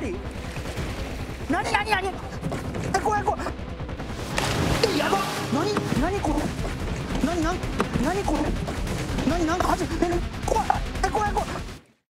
何怖い怖い。やばっ。何これ。何これ。なんか怖い怖い怖い。